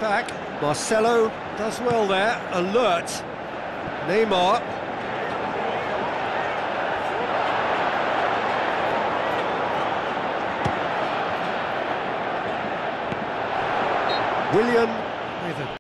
back. Marcelo does well there, alert. Neymar. Willian with a